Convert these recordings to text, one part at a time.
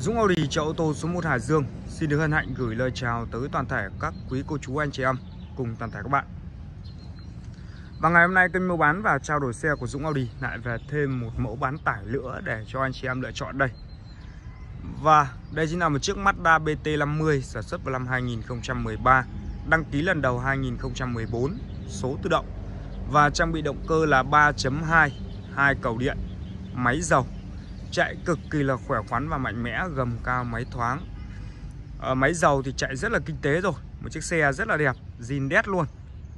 Dũng Audi chợ ô tô số 1 Hải Dương xin được hân hạnh gửi lời chào tới toàn thể các quý cô chú anh chị em cùng toàn thể các bạn. Và ngày hôm nay kênh mua bán và trao đổi xe của Dũng Audi lại về thêm một mẫu bán tải nữa để cho anh chị em lựa chọn đây. Và đây chính là một chiếc Mazda BT50 sản xuất vào năm 2013, đăng ký lần đầu 2014, số tự động và trang bị động cơ là 3.2, 2 cầu điện, máy dầu. Chạy cực kỳ là khỏe khoắn và mạnh mẽ, gầm cao máy thoáng. Máy dầu thì chạy rất là kinh tế rồi. Một chiếc xe rất là đẹp, zin đét luôn.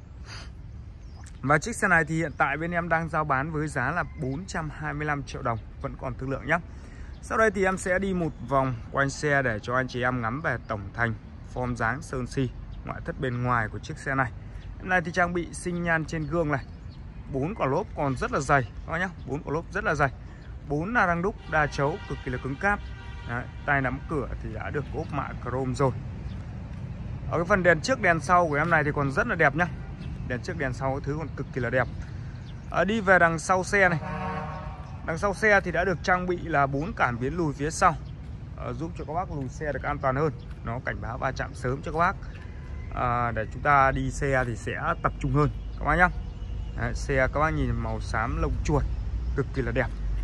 Và chiếc xe này thì hiện tại bên em đang giao bán với giá là 425 triệu đồng, vẫn còn thương lượng nhé. Sau đây thì em sẽ đi một vòng quanh xe để cho anh chị em ngắm về tổng thành, form dáng, sơn xi, ngoại thất bên ngoài của chiếc xe này. Hôm nay thì trang bị sinh nhan trên gương này, 4 quả lốp còn rất là dày các bác nhé, 4 quả lốp rất là dày, 4 la răng đúc đa chấu cực kỳ là cứng cáp. Đấy, tay nắm cửa thì đã được ốp mạ chrome rồi. Ở cái phần đèn trước đèn sau của em này thì còn rất là đẹp nhá. Đèn trước đèn sau thứ còn cực kỳ là đẹp. Đi về đằng sau xe này, đằng sau xe thì đã được trang bị là 4 cảm biến lùi phía sau, giúp cho các bác lùi xe được an toàn hơn. Nó cảnh báo va chạm sớm cho các bác, để chúng ta đi xe thì sẽ tập trung hơn các bác nhá. Đấy, xe các bác nhìn màu xám lông chuột cực kỳ là đẹp.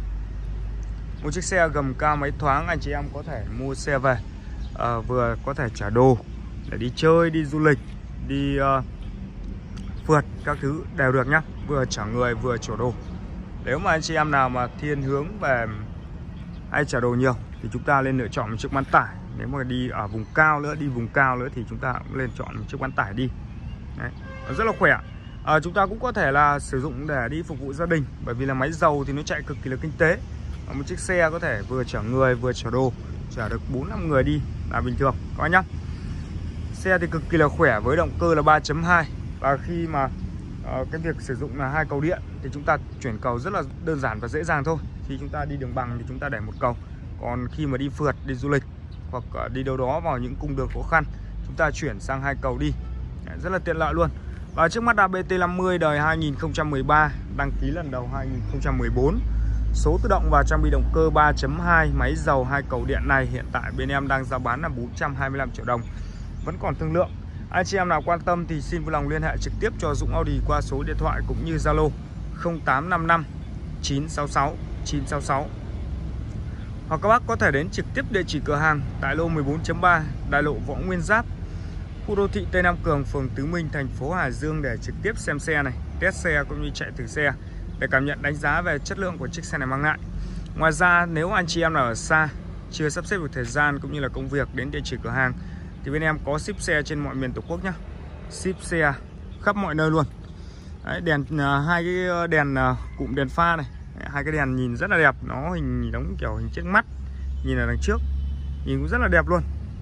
Một chiếc xe gầm cao máy thoáng, anh chị em có thể mua xe về, vừa có thể chở đồ để đi chơi, đi du lịch, đi phượt các thứ đều được nhá, vừa chở người vừa chở đồ. Nếu mà anh chị em nào mà thiên hướng về hay chở đồ nhiều thì chúng ta nên lựa chọn một chiếc bán tải. Nếu mà đi ở vùng cao nữa, đi vùng cao nữa thì chúng ta cũng nên chọn một chiếc bán tải đi. Đấy, nó rất là khỏe. Chúng ta cũng có thể là sử dụng để đi phục vụ gia đình, bởi vì là máy dầu thì nó chạy cực kỳ là kinh tế. Một chiếc xe có thể vừa chở người vừa chở đồ, chở được 4-5 người đi là bình thường các bác nhá. Xe thì cực kỳ là khỏe với động cơ là 3.2. Và khi mà cái việc sử dụng là 2 cầu điện thì chúng ta chuyển cầu rất là đơn giản và dễ dàng thôi. Khi chúng ta đi đường bằng thì chúng ta để một cầu, còn khi mà đi phượt, đi du lịch hoặc đi đâu đó vào những cung đường khó khăn, chúng ta chuyển sang 2 cầu đi, rất là tiện lợi luôn. Và chiếc Mazda BT50 đời 2013, đăng ký lần đầu 2014, số tự động và trang bị động cơ 3.2, máy dầu 2 cầu điện này hiện tại bên em đang giao bán là 425 triệu đồng, vẫn còn thương lượng. Anh chị em nào quan tâm thì xin vui lòng liên hệ trực tiếp cho Dũng Audi qua số điện thoại cũng như Zalo 0855 966 966. Hoặc các bác có thể đến trực tiếp địa chỉ cửa hàng tại lô 14.3, đại lộ Võ Nguyên Giáp, khu đô thị Tây Nam Cường, phường Tứ Minh, thành phố Hải Dương để trực tiếp xem xe này, test xe cũng như chạy thử xe để cảm nhận đánh giá về chất lượng của chiếc xe này mang lại. Ngoài ra nếu anh chị em nào ở xa chưa sắp xếp được thời gian cũng như là công việc đến địa chỉ cửa hàng thì bên em có ship xe trên mọi miền Tổ quốc nhá, ship xe khắp mọi nơi luôn. Đấy, đèn hai cái đèn cụm đèn pha này, hai cái đèn nhìn rất là đẹp, nó hình đóng kiểu hình chiếc mắt, nhìn ở đằng trước nhìn cũng rất là đẹp luôn.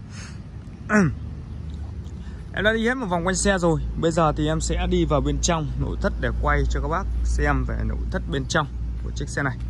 Em đã đi hết một vòng quanh xe rồi, bây giờ thì em sẽ đi vào bên trong nội thất để quay cho các bác xem về nội thất bên trong của chiếc xe này.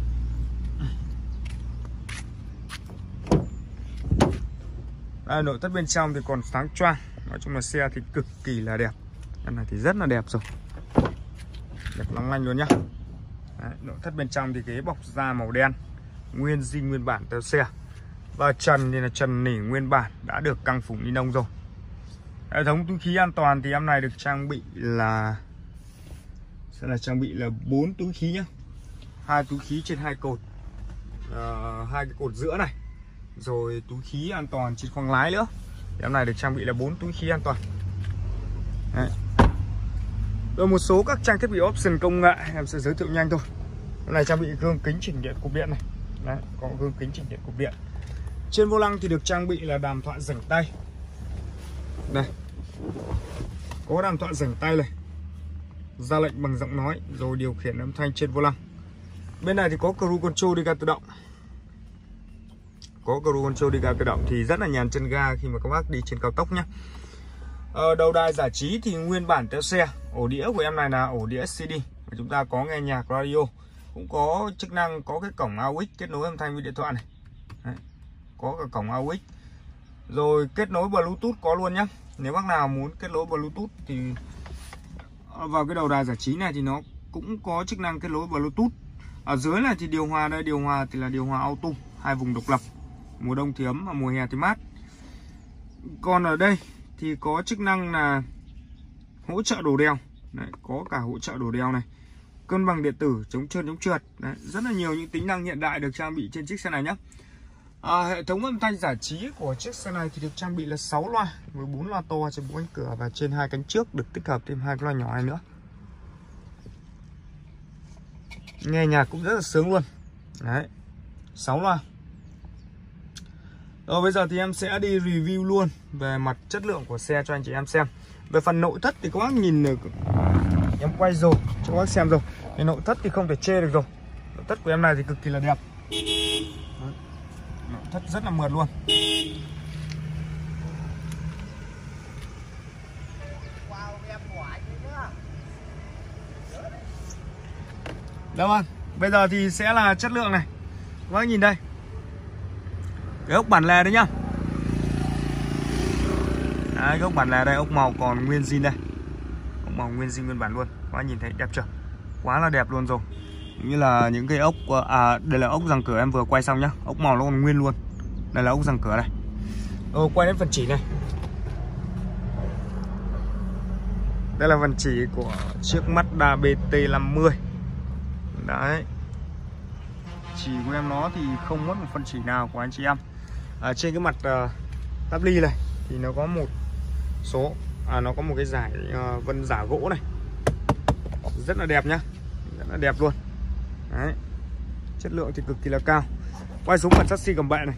Đây, nội thất bên trong thì còn sáng choang, nói chung là xe thì cực kỳ là đẹp. Em này thì rất là đẹp rồi, đẹp long lanh luôn nhá. Đấy, nội thất bên trong thì ghế bọc da màu đen, nguyên zin nguyên bản theo xe. Và trần thì là trần nỉ nguyên bản, đã được căng phủ ni lông rồi. Hệ thống túi khí an toàn thì em này được trang bị là sẽ là trang bị là 4 túi khí nhá, 2 túi khí trên 2 cột, 2 cái cột giữa này, rồi túi khí an toàn trên khoang lái nữa. Thì em này được trang bị là 4 túi khí an toàn. Đấy. Rồi một số các trang thiết bị option công nghệ em sẽ giới thiệu nhanh thôi. Em này trang bị gương kính chỉnh điện cục điện này. Đấy, có gương kính chỉnh điện cục điện. Trên vô lăng thì được trang bị là đàm thoại rảnh tay. Đây, có đàm thoại rảnh tay này, ra lệnh bằng giọng nói, rồi điều khiển âm thanh trên vô lăng. Bên này thì có cruise control đi ga tự động. Có cruise control đi ga tự động thì rất là nhàn chân ga khi mà các bác đi trên cao tốc nhé. Đầu đài giải trí thì nguyên bản theo xe. Ổ đĩa của em này là ổ đĩa CD, chúng ta có nghe nhạc radio, cũng có chức năng có cái cổng AUX kết nối âm thanh với điện thoại này. Đấy, có cả cổng AUX, rồi kết nối Bluetooth có luôn nhá. Nếu bác nào muốn kết nối Bluetooth thì vào cái đầu đài giải trí này thì nó cũng có chức năng kết nối Bluetooth. Ở dưới này thì điều hòa, đây điều hòa thì là điều hòa auto 2 vùng độc lập. mùa đông thì ấm và mùa hè thì mát. Còn ở đây thì có chức năng là hỗ trợ đổ đèo. Đấy, có cả hỗ trợ đổ đèo này, cân bằng điện tử, chống trơn chống trượt. Đấy, rất là nhiều những tính năng hiện đại được trang bị trên chiếc xe này nhé. Hệ thống âm thanh giải trí của chiếc xe này thì được trang bị là 6 loa với 4 loa to trên 4 cánh cửa, và trên 2 cánh trước được tích hợp thêm 2 loa nhỏ này nữa. Nghe nhạc cũng rất là sướng luôn. Đấy, 6 loa. Rồi bây giờ thì em sẽ đi review luôn về mặt chất lượng của xe cho anh chị em xem. Về phần nội thất thì các bác nhìn được, em quay rồi cho các bác xem rồi. Cái nội thất thì không thể chê được rồi. Nội thất của em này thì cực kỳ là đẹp. Nội thất rất là mượt luôn. Đâu anh? Bây giờ thì sẽ là chất lượng này. Các bác nhìn đây. Cái ốc bản lề đấy nhá. Đấy, cái ốc bản lề đây, ốc màu còn nguyên zin đây. Ốc màu nguyên zin nguyên bản luôn. Các bác nhìn thấy đẹp chưa? Quá là đẹp luôn rồi. Như là những cái ốc, đây là ốc giằng cửa em vừa quay xong nhá. Ốc màu nó còn nguyên luôn. Đây là ốc giằng cửa đây. Quay đến phần chỉ này. Đây là phần chỉ của chiếc Mazda BT50. Đấy, chỉ của em nó thì không mất một phần chỉ nào của anh chị em. Trên cái mặt táp ly này thì nó có một số nó có một cái giải vân giả gỗ này, rất là đẹp nhá, rất là đẹp luôn. Đấy, chất lượng thì cực kỳ là cao. Quay xuống phần chassis gầm bệ này.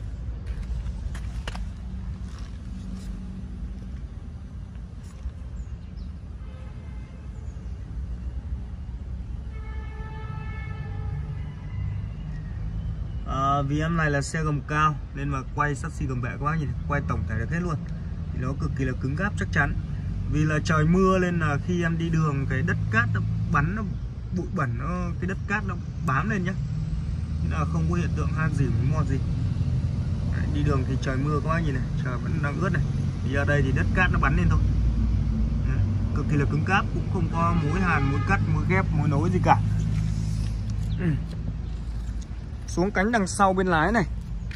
Vì em này là xe gầm cao nên mà quay chassis gầm bệ các bác nhìn, quay tổng thể được hết luôn. Thì nó cực kỳ là cứng cáp chắc chắn. Vì là trời mưa nên là khi em đi đường cái đất cát nó bắn, nó bụi bẩn, cái đất cát nó bám lên nhá. Nên là không có hiện tượng han gì với mọt gì. Đấy, đi đường thì trời mưa các bác nhìn này, trời vẫn đang ướt này. Thì ở đây thì đất cát nó bắn lên thôi. Đấy, cực kỳ là cứng cáp, cũng không có mối hàn, mối cắt, mối ghép, mối nối gì cả. Xuống cánh đằng sau bên lái này.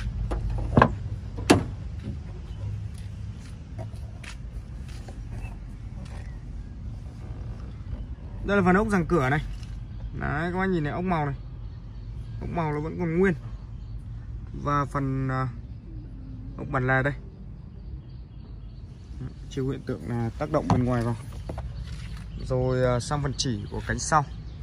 Đây là phần ốc giằng cửa này. Đấy, các bác nhìn này, ốc màu này. Ốc màu nó vẫn còn nguyên. Và phần ốc bản lề đây. Chưa hiện tượng là tác động bên ngoài vào. Rồi sang phần chỉ của cánh sau.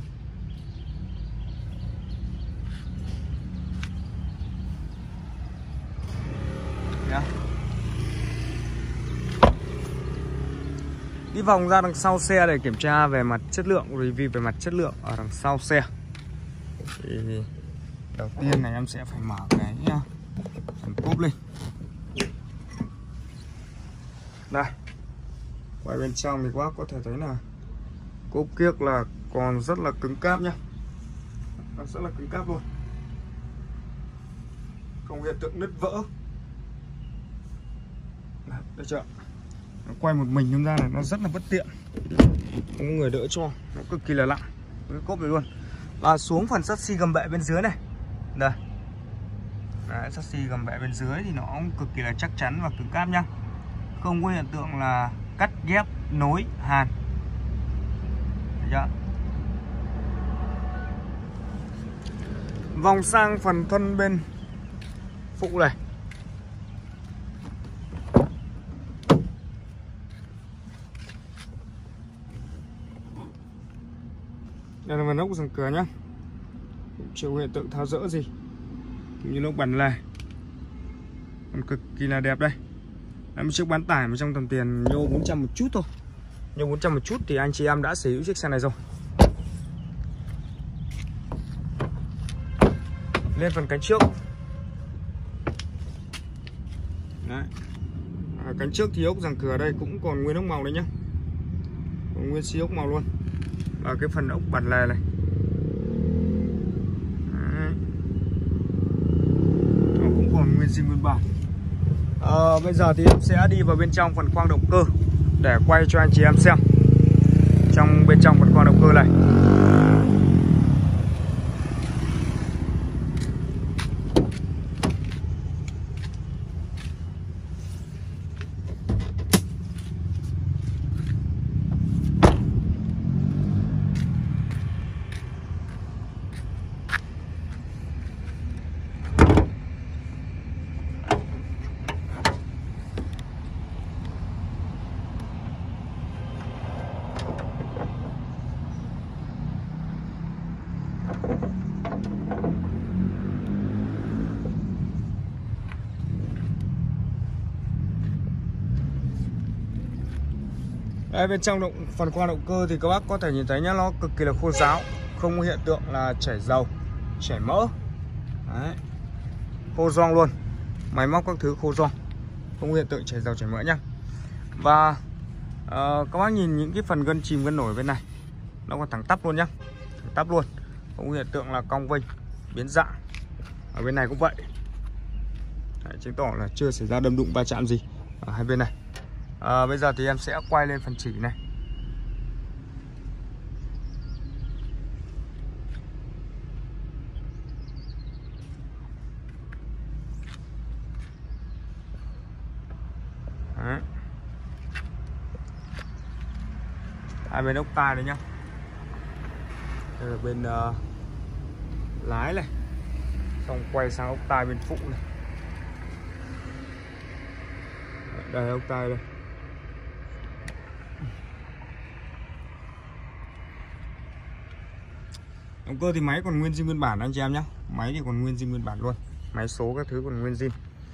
Đi vòng ra đằng sau xe để kiểm tra về mặt chất lượng, review về mặt chất lượng ở đằng sau xe. Thì đầu tiên này em sẽ phải mở cái phần cốp lên. Đây, quay bên trong thì các bác có thể thấy là cốp kiếc là còn rất là cứng cáp nhá, rất là cứng cáp luôn, không hiện tượng nứt vỡ. Đây chưa? Nó quay một mình chúng ra là nó rất là bất tiện, không có người đỡ cho, nó cực kỳ là nặng cái cốp này luôn. Và xuống phần chassis gầm bệ bên dưới này, đây, đấy, chassis gầm bệ bên dưới thì nó cũng cực kỳ là chắc chắn và cứng cáp nhá, không có hiện tượng là cắt ghép nối hàn. Thấy chưa? Vòng sang phần thân bên phụ này. Đây là phần ốc giằng cửa nhá, chưa hiện tượng tháo rỡ gì, như ốc bản lề, còn cực kỳ là đẹp đây. Một chiếc bán tải mà trong tầm tiền nhô 400 một chút thôi, nhô 400 một chút thì anh chị em đã sở hữu chiếc xe này rồi. Lên phần cánh trước. Đấy. Cánh trước thì ốc giằng cửa đây cũng còn nguyên ốc màu đấy nhá, còn nguyên xi ốc màu luôn. Và cái phần ốc bản lề này. Đấy. Nó cũng còn nguyên zin nguyên bản. Bây giờ thì em sẽ đi vào bên trong phần khoang động cơ để quay cho anh chị em xem. Trong bên trong phần khoang động cơ này. Đây, bên trong phần khoang động cơ thì các bác có thể nhìn thấy nhá, nó cực kỳ là khô ráo, không có hiện tượng là chảy dầu, chảy mỡ. Đấy. Khô giòn luôn, máy móc các thứ khô giòn, không có hiện tượng chảy dầu chảy mỡ nhá. Và các bác nhìn những cái phần gân chìm gân nổi bên này, nó còn thẳng tắp luôn nhá, thẳng tắp luôn, không có hiện tượng là cong vênh biến dạng. Ở bên này cũng vậy. Đấy, chứng tỏ là chưa xảy ra đâm đụng va chạm gì ở hai bên này. Bây giờ thì em sẽ quay lên phần chỉ này. Đấy. Hai bên ốc tai đấy nhá. Đây là bên lái này, xong quay sang ốc tai bên phụ này. Đây ốc tai đây. Động cơ thì máy còn nguyên zin nguyên bản anh chị em nhé. Máy thì còn nguyên zin nguyên bản luôn. Máy số các thứ còn nguyên zin.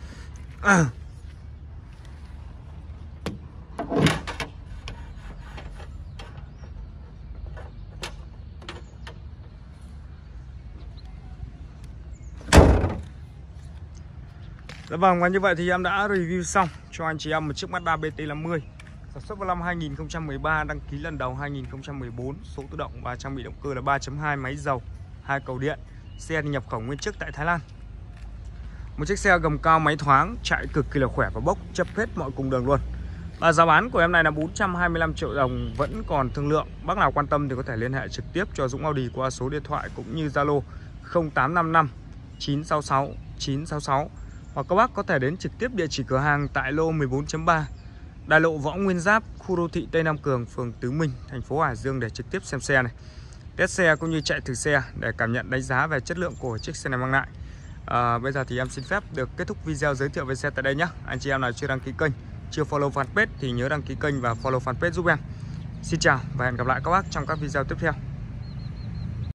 Dạ vâng, và như vậy thì em đã review xong cho anh chị em một chiếc Mazda BT50 sản xuất vào năm 2013, đăng ký lần đầu 2014, số tự động và trang bị động cơ là 3.2, máy dầu, 2 cầu điện. Xe thì nhập khẩu nguyên chiếc tại Thái Lan. Một chiếc xe gầm cao, máy thoáng, chạy cực kỳ là khỏe và bốc chấp hết mọi cung đường luôn. Và giá bán của em này là 425 triệu đồng, vẫn còn thương lượng. Bác nào quan tâm thì có thể liên hệ trực tiếp cho Dũng Audi qua số điện thoại cũng như Zalo 0855 966 966. Hoặc các bác có thể đến trực tiếp địa chỉ cửa hàng tại lô 14.3, đại lộ Võ Nguyên Giáp, khu đô thị Tây Nam Cường, phường Tứ Minh, thành phố Hải Dương để trực tiếp xem xe này, test xe cũng như chạy thử xe để cảm nhận đánh giá về chất lượng của chiếc xe này mang lại. Bây giờ thì em xin phép được kết thúc video giới thiệu về xe tại đây nhé. Anh chị em nào chưa đăng ký kênh, chưa follow fanpage thì nhớ đăng ký kênh và follow fanpage giúp em. Xin chào và hẹn gặp lại các bác trong các video tiếp theo.